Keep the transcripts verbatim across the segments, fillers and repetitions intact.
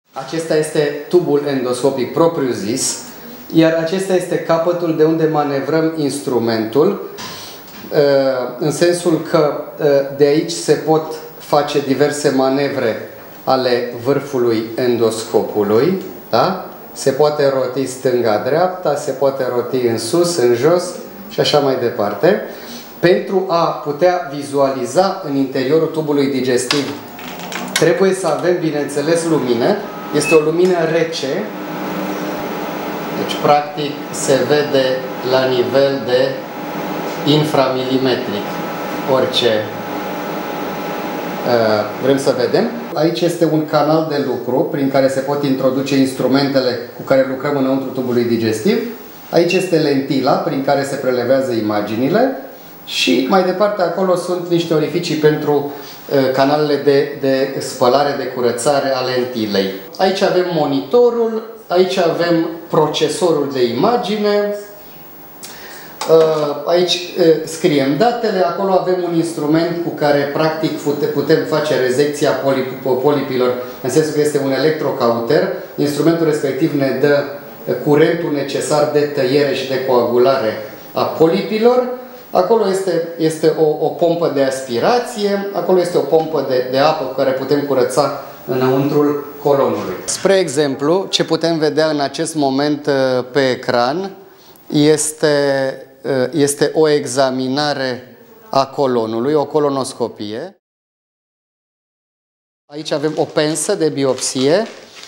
Acesta este tubul endoscopic propriu-zis, iar acesta este capătul de unde manevrăm instrumentul, în sensul că de aici se pot face diverse manevre ale vârfului endoscopului, da? Se poate roti stânga-dreapta, se poate roti în sus, în jos și așa mai departe. Pentru a putea vizualiza în interiorul tubului digestiv, trebuie să avem, bineînțeles, lumină. Este o lumină rece, deci practic se vede la nivel de inframilimetric orice uh, vrem să vedem. Aici este un canal de lucru prin care se pot introduce instrumentele cu care lucrăm înăuntru tubului digestiv. Aici este lentila prin care se prelevează imaginile și mai departe acolo sunt niște orificii pentru uh, canalele de, de spălare, de curățare a lentilei. Aici avem monitorul, aici avem procesorul de imagine, aici scriem datele, acolo avem un instrument cu care practic putem face rezecția polipilor, în sensul că este un electrocauter. Instrumentul respectiv ne dă curentul necesar de tăiere și de coagulare a polipilor. Acolo este, este o, o pompă de aspirație, acolo este o pompă de, de apă cu care putem curăța înăuntrul colonului. Spre exemplu, ce putem vedea în acest moment pe ecran este, este o examinare a colonului, o colonoscopie. Aici avem o pensă de biopsie.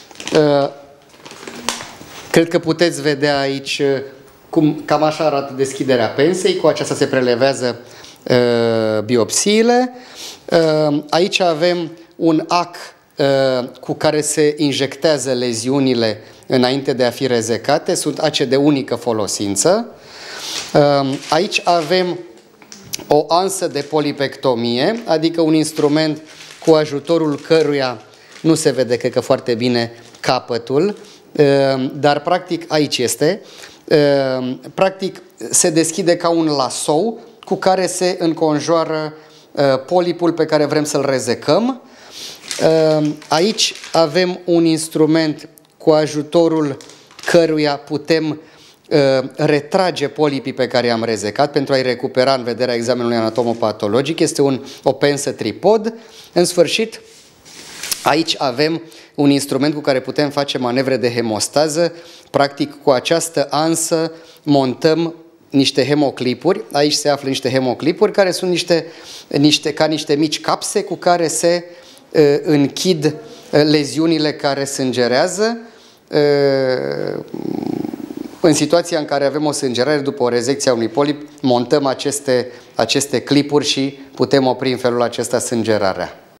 Cred că puteți vedea aici cum, cam așa arată deschiderea pensei, cu aceasta se prelevează uh, biopsiile. Uh, aici avem un ac uh, cu care se injectează leziunile înainte de a fi rezecate, sunt ace de unică folosință. Uh, aici avem o ansă de polipectomie, adică un instrument cu ajutorul căruia nu se vede, cred că foarte bine, capătul, uh, dar practic aici este. Practic se deschide ca un lasou cu care se înconjoară polipul pe care vrem să-l rezecăm. Aici avem un instrument cu ajutorul căruia putem retrage polipii pe care i-am rezecat pentru a-i recupera în vederea examenului anatomopatologic. Este un, o pensă tripod. În sfârșit, aici avem un instrument cu care putem face manevre de hemostază. Practic, cu această ansă montăm niște hemoclipuri. Aici se află niște hemoclipuri care sunt niște, niște, ca niște mici capse cu care se uh, închid uh, leziunile care sângerează. Uh, în situația în care avem o sângerare după o rezecție a unui polip, montăm aceste, aceste clipuri și putem opri în felul acesta sângerarea.